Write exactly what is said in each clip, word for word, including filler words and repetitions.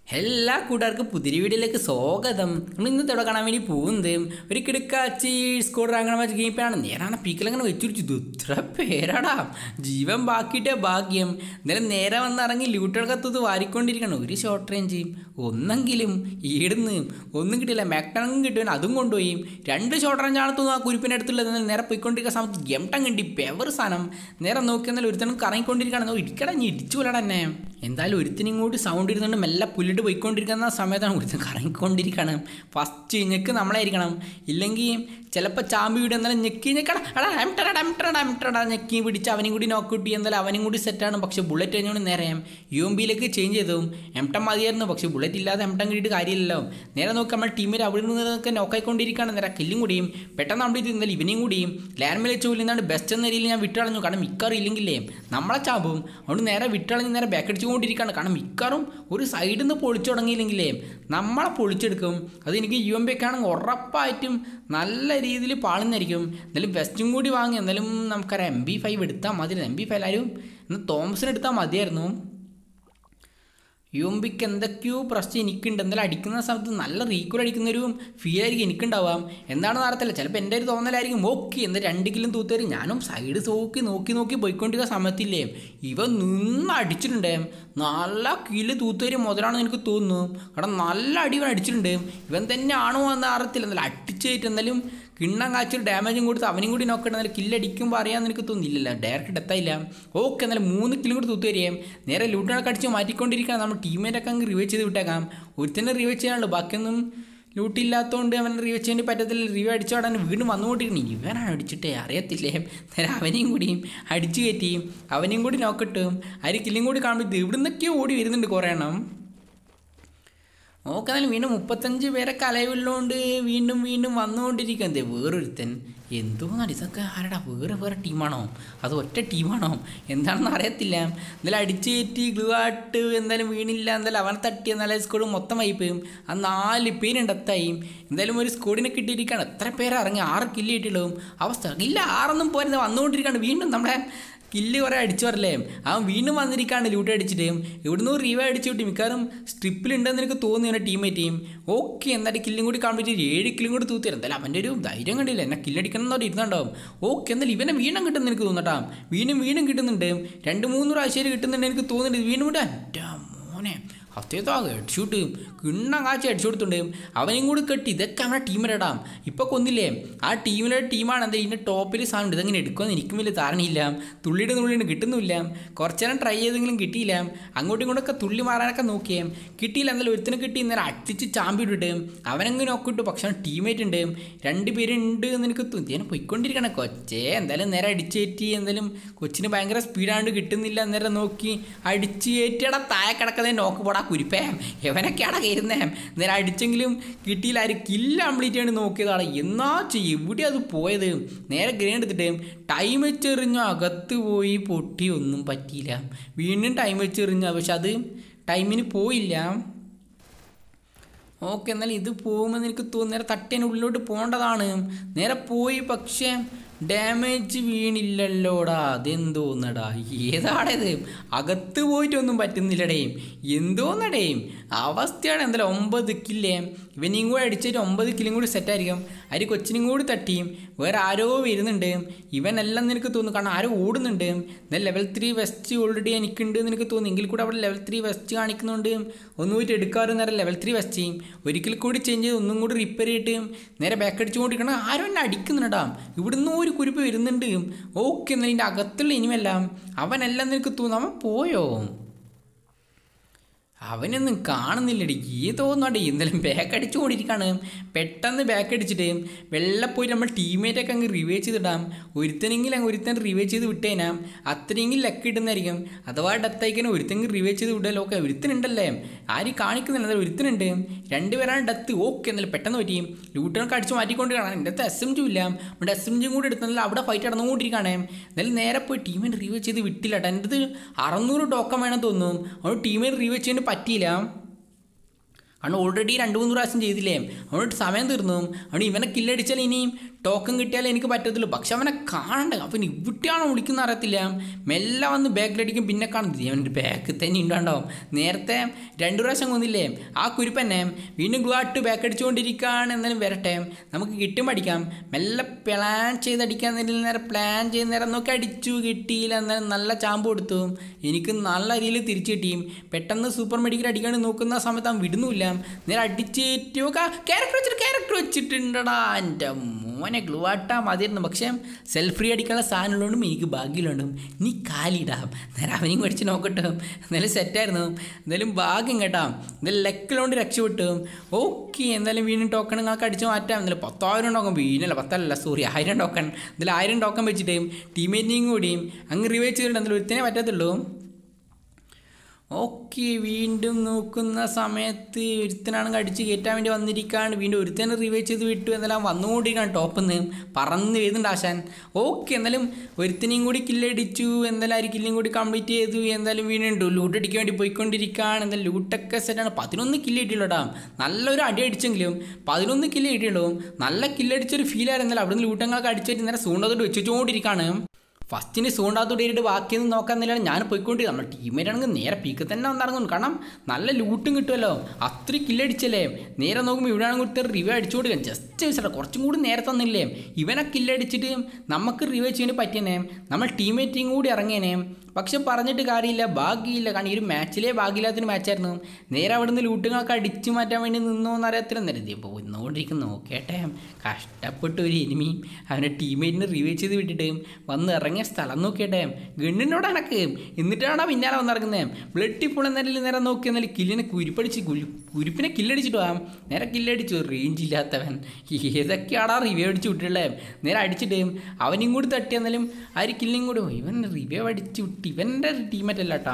എല്ലാ കൂട്ടുകാർക്കും പുതിയ വീഡിയോയിലേക്ക് സ്വാഗതം. നമ്മൾ ഇന്നത്തെ ഇവിടെ കാണാൻ വേണ്ടി പോകുന്നത് ഒരു കിടക്കാച്ചി സ്കോഡ് റാങ്കണ മാച്ച് ഗെയിം പ്ലാനാണ്. നേരാണ് പീക്കിലങ്ങനെ വെച്ചുപിടിച്ചു. ഇത്ര പേരാടാ, ജീവൻ ബാക്കിയിട്ടേ ഭാഗ്യം. എന്നാലും നേരെ വന്നിറങ്ങി ലൂട്ടുകൾക്കത്തത് വാരിക്കൊണ്ടിരിക്കണം. ഒരു ഷോർട്ട് റേഞ്ച് ഒന്നെങ്കിലും ഈടുന്ന് ഒന്നും കിട്ടിയില്ല. മാക്ടണും കിട്ടുവാൻ അതും കൊണ്ടുപോയി. രണ്ട് ഷോർട്ട് റേഞ്ച് ആണ് തോന്നുന്നു ആ കുരിപ്പിൻ്റെ അടുത്തുള്ളത്. എന്നാൽ നേരെ പോയിക്കൊണ്ടിരിക്കുന്ന സമയത്ത് ഗെംട്ടം കിട്ടി പെവർ സാധനം. നേരെ നോക്കി എന്നാൽ ഒരുത്തനും കറങ്ങിക്കൊണ്ടിരിക്കുകയാണ്. ഇടിക്കടഞ്ഞ് ഇടിച്ചു കൊല്ലട തന്നെ. എന്തായാലും ഒരുത്തിനും കൂടി സൗണ്ട് ഇരുന്നുകൊണ്ട് മെല്ലെ പുല്ലിട്ട് പോയിക്കൊണ്ടിരിക്കുന്ന സമയത്താണ് ഒരുത്തൻ കറങ്ങിക്കൊണ്ടിരിക്കണം. ഫസ്റ്റ് ഞെക്ക് നമ്മളായിരിക്കണം, ഇല്ലെങ്കിൽ ചിലപ്പോൾ ചാമ്പി വീട് എന്നാലും ഞെക്കി ഞെക്കടാ എടാ എംട്ടടാ എംട്ടടാ എംട്ടടാ ഞെക്കി പിടിച്ച് അവനും കൂടി നോക്ക് കിട്ടി. എന്തായാലും അവനും കൂടി സെറ്റാണ്. പക്ഷേ ബുള്ളറ്റ് കഴിഞ്ഞുകൊണ്ട് നേരെ യു എം ബിയിലേക്ക് ചേഞ്ച് ചെയ്തതും എംട്ടം മതിയായിരുന്നു. പക്ഷേ ബുള്ളറ്റ് ഇല്ലാതെ എംട്ടം കിട്ടിയിട്ട് കാര്യമില്ലല്ലോ. നേരെ നോക്കി നമ്മൾ ടീമിൽ അവിടെ നിന്നൊക്കെ നോക്കായിക്കൊണ്ടിരിക്കുകയാണ്. നേരെ കില്ലും കൂടിയും പെട്ടെന്ന് അവിടെ ഇരുന്നാലും ഇവനെയും കൂടിയും ലാൻഡ് വെച്ച് പോലിന്നാണ് ബെസ്റ്റ് എന്ന രീതിയിൽ ഞാൻ വിട്ടളഞ്ഞു. കാരണം മിക്കാറും ഇല്ലെങ്കിലേ നമ്മളെ ചാമ്പും അതുകൊണ്ട് നേരെ വിട്ടളഞ്ഞ് നേരെ ബാക്ക് അടിച്ചുകൊണ്ടിരിക്കുകയാണ്. കാരണം മിക്കാറും ഒരു സൈഡിൽ നിന്ന് പൊളിച്ചു തുടങ്ങിയില്ലെങ്കിലേ നമ്മളെ പൊളിച്ചെടുക്കും. അത് എനിക്ക് യു എം ബി ഒക്കെ ആണെങ്കിൽ ഉറപ്പായിട്ടും നല്ല രീതിയിൽ പാളുന്നതായിരിക്കും. എന്തായാലും വെസ്റ്റും കൂടി വാങ്ങി. എന്നാലും നമുക്കറിയാം എം ബി ഫൈവ് എടുത്താൽ മതി. എം ബി ഫൈവ് ആരും എന്നാൽ തോമസിന് എടുത്താൽ മതിയായിരുന്നു. യു എം ബിക്ക് എന്തൊക്കെയോ പ്രശ്നം എനിക്കുണ്ട്. എന്തായാലും അടിക്കുന്ന സമയത്ത് നല്ല റീക്കോൾ അടിക്കുന്നൊരു ഫീൽ ആയിരിക്കും എനിക്കുണ്ടാവാം. എന്താണെന്ന് അറിയത്തില്ല, ചിലപ്പോൾ എൻ്റെ ഒരു തോന്നലായിരിക്കും. ഓക്കെ എന്താ രണ്ട് കിലും തൂത്തേരി ഞാനും സൈഡ് നോക്കി നോക്കി നോക്കി പോയിക്കൊണ്ടിരിക്കുന്ന സമയത്തില്ലേ ഇവ നിന്ന് അടിച്ചിട്ടുണ്ട്. നല്ല കില് തൂത്തേരി മുതലാണെന്ന് എനിക്ക് തോന്നുന്നു. കാരണം നല്ല അടി ഇവൻ അടിച്ചിട്ടുണ്ട്. ഇവൻ തന്നെ ആണോ എന്ന് അറിയത്തില്ല. എന്തായാലും അടിച്ചായിട്ട് എന്തായാലും കിണ്ണം കാച്ചൊരു ഡാമേജും കൊടുത്ത് അവനും കൂടി നോക്കട്ടെ. എന്നാലും കില്ലടിക്കുമ്പോൾ അറിയാമെന്ന് എനിക്ക് തോന്നുന്നില്ലല്ലോ. ഡയറക്റ്റ് ഡെത്തായില്ല. ഓക്കെ എന്നാലും മൂന്ന് കിലും കൂടി തൂത്ത് തരികയും നേരെ ലൂട്ടിനൊക്കെ അടിച്ച് മാറ്റിക്കൊണ്ടിരിക്കുകയാണ്. നമ്മൾ ടീമേറ്റൊക്കെ അങ്ങ് റിവൈവ് ചെയ്ത് വിട്ടേക്കാം. ഒരുത്തന്നെ റിവൈവ് ചെയ്യാനുള്ളൂ, ബാക്കിയൊന്നും ലൂട്ടില്ലാത്തതുകൊണ്ട് അവൻ റിവൈവ് ചെയ്യാൻ പറ്റത്തില്ല. റിവൈവ് അടിച്ചോടാൻ വീണ്ടും വന്നുകൊണ്ടിരിക്കണം. ഇവനാണ് അടിച്ചിട്ടേ അറിയത്തില്ലേ. നേരെ അവനെയും കൂടിയും അടിച്ചു കയറ്റിയും അവനെയും കൂടി നോക്കട്ടും അതിന് കില്ലും കൂടി കാണുമ്പോൾ ഇവിടെ നിന്നൊക്കെയോ ഓടി വരുന്നുണ്ട് കുറേ എണ്ണം. ഓക്കെ എന്നാലും വീണ്ടും മുപ്പത്തഞ്ച് പേരൊക്കെ അലവിലുള്ളതുകൊണ്ട് വീണ്ടും വീണ്ടും വന്നുകൊണ്ടിരിക്കുന്നത്. വേറൊരുത്തൻ എന്തോന്നാണ് ഇതൊക്കെ ആരടാ, വേറെ വേറെ ടീമാണോ അത് ഒറ്റ ടീമാണോ എന്താണെന്ന് അറിയത്തില്ല. എന്തായാലും അടിച്ചു കയറ്റി ഗ്ലൂ ആയിട്ട് എന്തായാലും വീണില്ല. എന്തായാലും അവനെ തട്ടി എന്നാലും സ്കോഡ് മൊത്തം വൈപ്പോയും ആ നാല് പേരുണ്ട് എത്തായും. എന്തായാലും ഒരു സ്കോഡിനെ കിട്ടിയിരിക്കുകയാണ്. എത്ര പേര് ഇറങ്ങി ആറ് കില്ല് കിട്ടിയിട്ടുള്ളൂ അവസ്ഥ ഇല്ല. ആറൊന്നും പോരുന്നത് വന്നുകൊണ്ടിരിക്കുകയാണ്. വീണ്ടും നമ്മുടെ കില്ല് കുറേ അടിച്ചു വരല്ലേ. അവൻ വീണ്ടും വന്നിരിക്കുകയാണ് ലൂട്ട് അടിച്ചിട്ട്. ഇവിടുന്ന് റീവൈവ് അടിച്ചു കിട്ടി. മിക്കവാറും സ്ട്രിപ്പിലുണ്ടെന്ന് എനിക്ക് തോന്നുന്നു എൻ്റെ ടീമേറ്റേയും. ഓക്കെ എന്തായാലും കില്ലും കൂടി കംപ്ലീറ്റ് ഏഴ് കില്ലും കൂടി തൂത്തരും. എന്തായാലും അവൻ്റെ ഒരു ധൈര്യം കണ്ടില്ല. എന്നെ കില്ലടിക്കണം എന്നോട് ഇരുന്നുണ്ടാവും. ഓക്കെ എന്തായാലും ഇവനെ വീണ്ടും കിട്ടുമെന്ന് എനിക്ക് തോന്നട്ടാ. വീണ്ടും വീണ്ടും കിട്ടുന്നുണ്ട്. രണ്ട് മൂന്ന് പ്രാവശ്യം കിട്ടുന്നുണ്ട് എനിക്ക് തോന്നുന്നുണ്ട്. വീണ്ടും കൂടെ എൻ്റെ മോനെ അത്യാവശ്യം ഹെഡ് ഷൂട്ട് കിണ്ണം കാച്ചി ഹെഡ് ഷൂട്ട് ഉണ്ട്. അവനും കൂടി കെട്ടി. ഇതൊക്കെ നമ്മുടെ ടീമിലിടാം. ഇപ്പോൾ കൊന്നില്ലേ ആ ടീമിലെ ടീമാണ് എന്താ ഇതിൻ്റെ ടോപ്പിൽ സാധനം. ഇതെങ്ങനെ എടുക്കുമെന്ന് എനിക്കും വലിയ ധാരണയില്ല. തുള്ളിയുടെ തുള്ളിയുടെ കിട്ടുന്നില്ല. കുറച്ച് നേരം ട്രൈ ചെയ്തെങ്കിലും കിട്ടിയില്ല. അങ്ങോട്ടും ഇങ്ങോട്ടൊക്കെ തുള്ളി മാറാനൊക്കെ നോക്കിയേ കിട്ടിയില്ല. എന്നാലും ഒരുത്തിനെ കിട്ടി. ഇന്നലെ അടിച്ച് ചാമ്പി ഇട്ടിട്ട് അവനെങ്ങനെ നോക്കിട്ടു. പക്ഷേ ടീമേറ്റ് ഉണ്ട്, രണ്ട് പേരുണ്ട് എന്ന് എനിക്ക് തോന്നി. ഞാൻ പോയിക്കൊണ്ടിരിക്കണേ കൊച്ചേ. എന്തായാലും നേരെ അടിച്ച് കയറ്റി. എന്തായാലും കൊച്ചിന് ഭയങ്കര സ്പീഡാണ്ട് കിട്ടുന്നില്ല. നേരെ നോക്കി അടിച്ച് കയറ്റിയടാ താഴെ കിടക്കുന്നതിന് നോക്ക് പോടാ കുരിപ്പേ എവനൊക്കെയാണ് കയറുന്നേ. നേരെ അടിച്ചെങ്കിലും കിട്ടിയില്ല. ആര് കില്ല് കംപ്ലീറ്റ് ചെയ്യേണ്ടി നോക്കിയതാണ്. എന്നാ ചെയ്യും എവിടെ അത് പോയത്. നേരെ ഗ്രേഡ് എടുത്തിട്ട് ടൈം വെച്ചെറിഞ്ഞു അകത്ത് പോയി പൊട്ടി. ഒന്നും പറ്റിയില്ല. വീണ്ടും ടൈം വെച്ചെറിഞ്ഞു. പക്ഷെ അത് ടൈമിന് പോയില്ല. ഓക്കെ എന്നാൽ ഇത് പോകുമെന്ന് എനിക്ക് തോന്നുന്നു. നേരെ തട്ടേന് ഉള്ളിലോട്ട് പോകേണ്ടതാണ്. നേരെ പോയി പക്ഷേ ഡാമേജ് വീണില്ലല്ലോടാ. അതെന്തോന്നടാ ഏതാടേത് അകത്ത് പോയിട്ടൊന്നും പറ്റുന്നില്ലടേയും. എന്തോന്നടേയും അവസ്ഥയാണ്. എന്തായാലും ഒമ്പത് കില്ലേ ഇവനെയും കൂടെ അടിച്ചിട്ട് ഒമ്പത് കില്ലും കൂടി സെറ്റായിരിക്കും. അരി കൊച്ചിനും കൂടി തട്ടിയും വേറെ ആരോ വരുന്നുണ്ട്. ഇവനെല്ലാം നിനക്ക് തോന്നുന്നു. കാരണം ആരോ ഓടുന്നുണ്ട്. എന്നാൽ ലെവൽ ത്രീ വെസ്റ്റ് ഓൾറെഡി എനിക്കുണ്ട് എന്ന് എനിക്ക് തോന്നുന്നു. എങ്കിൽ കൂടെ അവിടെ ലെവൽ ത്രീ വെസ്റ്റ് കാണിക്കുന്നുണ്ട്. ഒന്നും പോയിട്ട് എടുക്കാറ് നേരം ലെവൽ ത്രീ വെസ്റ്റ് ചെയ്യും. ഒരിക്കൽ കൂടി ചേഞ്ച് ചെയ്ത് ഒന്നും കൂടി റിപ്പയർ ചെയ്തിട്ട് നേരെ ബാക്ക് അടിച്ചുകൊണ്ടിരിക്കണം. ആരും എന്നെ അടിക്കുന്നുണ്ടാ. ഇവിടുന്ന് ഒരു കുരിപ്പ് വരുന്നുണ്ട്. ഓക്കെ എന്നാൽ ഇതിൻ്റെ അകത്തുള്ള ഇനിമെല്ലാം അവനെല്ലാം നിനക്ക് തോന്നുന്നു. അവൻ പോയോ? അവനൊന്നും കാണുന്നില്ലടി. ഈ തോന്നാടി എന്തായാലും ബാക്ക് അടിച്ചു കൊണ്ടിരിക്കുകയാണ്. പെട്ടെന്ന് ബാക്ക് അടിച്ചിട്ട് വെള്ളം പോയിട്ട് നമ്മൾ ടീമേറ്റൊക്കെ അങ്ങ് റിവൈവ് ചെയ്തിടാം. ഒരുത്തനെങ്കിലും അങ്ങ് ഒരുത്തൻ റിവൈവ് ചെയ്ത് വിട്ടേനാം. അത്രയെങ്കിലും ലക്ക് കിട്ടുന്നതായിരിക്കും. അഥവാ ഡെത്തായിക്കാനും ഒരുത്തെങ്കിൽ റിവൈവ് ചെയ്ത് വിടല്ലോ. ഓക്കെ ഒരുത്തനുണ്ടല്ലേ ആരും കാണിക്കുന്നില്ല. എന്തായാലും ഒരുത്തനുണ്ട്. രണ്ടുപേരാണ് ഡെത്ത്. ഓക്കെ എന്നാലും പെട്ടെന്ന് പറ്റിയും ലൂട്ടൊക്കെ അടിച്ച് മാറ്റിക്കൊണ്ട് കാണാം. എൻ്റെ അടുത്ത് എസ് എം ജി ഇല്ല. നമ്മുടെ എസ് എം ജിയും കൂടി എടുത്താൽ അവിടെ ഫൈറ്റ് നടന്നുകൊണ്ടിരിക്കുകയാണ്. എന്നാലും നേരെ പോയി ടീമിനെ റിവൈവ് ചെയ്ത് വിട്ടില്ല കേട്ടോ. എൻ്റെ അടുത്ത് അറുന്നൂറ് ടോക്കൺ വേണം തോന്നും. അവിടെ ടീമിനെ റിവൈവ് ചെയ്യാൻ പറ്റിയില്ല. കാരണം ഓൾറെഡി രണ്ട് മൂന്ന് പ്രാവശ്യം ചെയ്തില്ലേ, അതുകൊണ്ട് സമയം തീർന്നു. അതുകൊണ്ട് ഇവനെ കില്ലടിച്ചാൽ ഇനിയും ടോക്കൺ കിട്ടിയാലേ എനിക്ക് പറ്റത്തുള്ളൂ. പക്ഷെ അവനെ കാണണ്ട, അവൻ ഇവിടെയാണോ വിളിക്കുന്ന അറിയത്തില്ല. മെല്ലെ വന്ന് ബാക്കിലടിക്കും, പിന്നെ കാണുന്നില്ല അവൻ്റെ ബാക്ക് തന്നെ ഉണ്ടാവും. നേരത്തെ രണ്ടു പ്രാവശ്യം കൊന്നില്ലേ ആ കുരുപ്പന്നെ വീണ്ടും ഗ്ലൂ ആട്ട് ബാക്ക് അടിച്ചുകൊണ്ടിരിക്കുകയാണ്. എന്നാലും വരട്ടെ, നമുക്ക് കിട്ടും അടിക്കാം. മെല്ലെ പ്ലാൻ ചെയ്തടിക്കാൻ നേരം പ്ലാൻ ചെയ്യുന്ന നേരം നോക്കി അടിച്ചു, കിട്ടിയില്ല. എന്നാലും നല്ല ചാമ്പ് കൊടുത്തു, എനിക്ക് നല്ല രീതിയിൽ തിരിച്ചു കിട്ടിയും. പെട്ടെന്ന് സൂപ്പർ മെഡിക്കൽ അടിക്കാൻ നോക്കുന്ന സമയത്ത് അവൻ വിടുന്നില്ല. നേരെ അടിച്ചേറ്റോ ക്യാരക്ടർ വെച്ചിട്ട് ക്യാരക്ടർ വെച്ചിട്ടുണ്ടടാ എൻ്റെ മോനെ. ഗ്ലൂ ആട്ടാ മതിയായിരുന്നു, പക്ഷേ സെൽഫ് ഫ്രീ അടിക്കാനുള്ള സാധനമുള്ളതുകൊണ്ടും എനിക്ക് ഭാഗ്യമുള്ളതുകൊണ്ടും നീ കാലിടാം. നേരെ അവനെയും പഠിച്ച് നോക്കട്ടെ. എന്തായാലും സെറ്റായിരുന്നു, എന്തായാലും ഭാഗ്യം കേട്ടോ. എന്തായാലും ലെക്കിലോണ്ട് രക്ഷപ്പെട്ടു. ഓക്കെ, എന്തായാലും വീണ്ടും ടോക്കൺ നിങ്ങൾക്ക് അടിച്ച് മാറ്റാം. എന്തായാലും പത്തായിരം ടോക്കൺ വീണല്ല, പത്തല്ല സോറി ആയിരം ടോക്കൺ. എന്തായാലും ആയിരം ടോക്കൺ വെച്ചിട്ട് ടീമേറ്റിനെയും കൂടിയും അങ്ങ് റിവൈവ് ചെയ്തിട്ട് എന്തായാലും ഒരുത്തനെ പറ്റത്തുള്ളൂ. ഓക്കെ, വീണ്ടും നോക്കുന്ന സമയത്ത് ഒരുത്തനാണെങ്കിൽ അടിച്ച് കയറ്റാൻ വേണ്ടി വന്നിരിക്കുകയാണ്. വീണ്ടും ഒരുത്തനെ റിവൈവ് ചെയ്ത് വിട്ടു. എന്നാലും വന്നുകൊണ്ടിരിക്കുകയാണ് ടോപ്പിൽ നിന്ന് പറന്ന് വരുന്നുണ്ട് ആശാൻ. ഓക്കെ, എന്നാലും ഒരുത്തനെയും കൂടി കില്ലടിച്ചു. എന്തായാലും ആ കില്ലും കൂടി കംപ്ലീറ്റ് ചെയ്തു. എന്തായാലും വീണ്ടും ലൂട്ട് അടിക്കാൻ വേണ്ടി പോയിക്കൊണ്ടിരിക്കുകയാണ്. എന്തായാലും ലൂട്ടൊക്കെ സെറ്റാണ്. പതിനൊന്ന് കില്ല് കിട്ടിയുള്ളൂടാ, നല്ലൊരു അടി അടിച്ചെങ്കിലും പതിനൊന്ന് കില്ല് കിട്ടിയുള്ളൂ. നല്ല കില്ലടിച്ചൊരു ഫീലായിരുന്നു. എന്നാലും അവിടെ നിന്ന് ലൂട്ടങ്ങളൊക്കെ അടിച്ചിട്ട് നേരെ സൂണ്ടോട്ട് വെച്ചുകൊണ്ടിരിക്കുകയാണ്. ഫസ്റ്റിന് സൂണ്ടാത്തോട്ട് കയറിയിട്ട് ബാക്കിയൊന്നും നോക്കാൻ നിലയാണ് ഞാൻ പോയിക്കൊണ്ട്. നമ്മുടെ ടീമേറ്റാണെങ്കിൽ നേരെ പീക്ക് തന്നെ വന്നിറങ്ങുന്നു, കാരണം നല്ല ലൂട്ടും കിട്ടുമല്ലോ. അത്രയും കില്ലടിച്ചല്ലേ. നേരെ നോക്കുമ്പോൾ ഇവിടെ ആണെങ്കിൽ കൊടുത്ത് റിവ്യൂ അടിച്ചു കൊടുക്കാം. ജസ്റ്റ് വെച്ചിട്ട് കുറച്ചും കൂടി നേരെ തന്നില്ലേ. ഇവനെ കില്ലടിച്ചിട്ട് നമുക്ക് റിവ്യൂ ചെയ്യാൻ പറ്റിയനെ, നമ്മൾ ടീമേറ്റിങ് കൂടി ഇറങ്ങിയനെ. പക്ഷെ പറഞ്ഞിട്ട് കാര്യമില്ല, ഭാഗ്യമില്ല. കാരണം ഈ ഒരു മാച്ചിലേ ഭാഗ്യമില്ലാത്തൊരു മാച്ചായിരുന്നു. നേരെ അവിടെ നിന്ന് ലൂട്ടുകളൊക്കെ അടിച്ചു മാറ്റാൻ വേണ്ടി നിന്നോന്ന് അറിയത്തില്ല. നേരെ ഇപ്പോൾ നിന്നുകൊണ്ടിരിക്കുന്നു. നോക്കേട്ടെ, കഷ്ടപ്പെട്ട് ഒരു എനിമി അവൻ്റെ ടീമേറ്റിനെ റിവ്യൂ ചെയ്ത് വിട്ടിട്ട് വന്ന് ഇറങ്ങിയ സ്ഥലം നോക്കിയട്ടെ. ഗണ്ണിനോട് എനക്ക് എന്നിട്ടാണ് പിന്നാലെ വന്നിറങ്ങുന്നത്. ബ്ലഡ് ഇപ്പോൾ എന്നാലും നേരെ നോക്കി എന്നാലും കില്ലിനെ കുരിപ്പടിച്ച് കുരു കുരിപ്പിനെ കില്ലടിച്ചിട്ട് പോകാം. നേരെ കില്ലടിച്ചു, റേഞ്ച് ഇല്ലാത്തവൻ ഏതൊക്കെയാടാ റിവ്യൂ അടിച്ച് വിട്ടിട്ടുള്ളത്. നേരെ അടിച്ചിട്ട് അവനും കൂടി തട്ടി. എന്നാലും ആ ഒരു കില്ലും കൂടി ഇവൻ റിവ്യൂ അടിച്ച് വിട്ട് ഇവൻ്റെ ടീമേറ്റല്ല കേട്ടോ.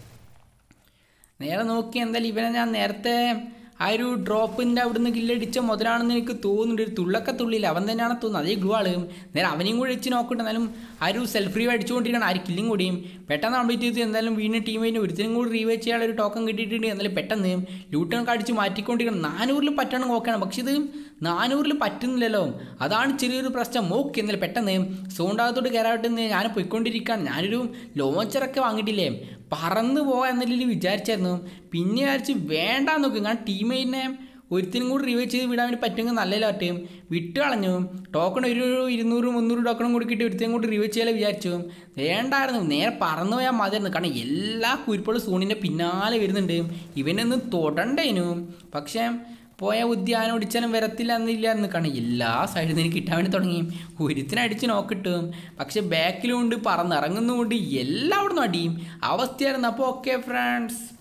നേരെ നോക്കി എന്തായാലും ഇവനെ ഞാൻ നേരത്തെ ആ ഒരു ഡ്രോപ്പിൻ്റെ അവിടുന്ന് കില്ലടിച്ച മുതലാണെന്ന് എനിക്ക് തോന്നുന്നുണ്ട്. ഒരു തുള്ളൊക്കെ തുള്ളിയില്ല, അവൻ തന്നെയാണ് തോന്നുന്നത്. അതേ ഗ്ലൂ ആളും. നേരെ അവനെയും കൂടി വെച്ച് നോക്കട്ടെ. എന്നാലും ആ ഒരു സെൽഫ് റീവ് അടിച്ചുകൊണ്ടിരിക്കണം. ആ ഒരു കില്ലും കൂടിയും പെട്ടെന്ന് കംപ്ലീറ്റ് ചെയ്ത് എന്തായാലും വീണ്ടും ടീമിന് ഒരുത്തിനും കൂടി റീവൈവ് ചെയ്യാനുള്ള ഒരു ടോക്കൺ കിട്ടിയിട്ടുണ്ട്. എന്നാലും പെട്ടെന്ന് ലൂട്ടൊക്കെ അടിച്ച് മാറ്റിക്കൊണ്ടിരിക്കണം. നാനൂറിൽ പറ്റണം നോക്കണം, പക്ഷെ ഇത് നാനൂറിൽ പറ്റുന്നില്ലല്ലോ, അതാണ് ചെറിയൊരു പ്രശ്നം. ഓക്കെ, എന്നാലും പെട്ടെന്ന് സോണ്ടാകത്തോട്ട് കയറാട്ടെന്ന് ഞാൻ പോയിക്കൊണ്ടിരിക്കുകയാണ്. ഞാനൊരു ലോഞ്ചറൊക്കെ വാങ്ങിയിട്ടില്ലേ, പറന്ന് പോകാൻ എന്നതിൽ വിചാരിച്ചായിരുന്നു. പിന്നെ വിചാരിച്ച് വേണ്ടാന്ന് നോക്കും, കാരണം ടീമേറ്റിനെ ഒരുത്തിനും കൂടി റിവൈവ് ചെയ്ത് വിടാൻ വേണ്ടി പറ്റുമെങ്കിൽ നല്ലല്ലോ. പറ്റും വിട്ട് കളഞ്ഞു. ടോക്കൺ ഒരു ഇരുന്നൂറ് മുന്നൂറ് ടോക്കണും കൂടി കിട്ടി ഒരുത്തിനും കൂടി റിവൈവ് ചെയ്യാൻ വിചാരിച്ചു. വേണ്ടായിരുന്നു, നേരെ പറന്നു പോയാൽ മതിയായിരുന്നു. കാരണം എല്ലാ കുരിപ്പുകളും സൂണിൻ്റെ പിന്നാലെ വരുന്നുണ്ട്. ഇവനൊന്നും തൊടണ്ടേനു. പക്ഷേ പോയ ഉദ്യാനം ഒടിച്ചാലും വരത്തില്ല എന്നില്ലായിരുന്നു. കാരണം എല്ലാ സൈഡിൽ നിന്ന് എനിക്ക് കിട്ടാൻ വേണ്ടി തുടങ്ങി. ഒരുത്തിനടിച്ച് നോക്കിട്ടും പക്ഷെ ബാക്കിലും കൊണ്ട് പറന്നിറങ്ങുന്നുകൊണ്ട് എല്ലാവിടുന്നും അടിയും അവസ്ഥയായിരുന്നു. അപ്പോൾ ഓക്കെ ഫ്രണ്ട്സ്.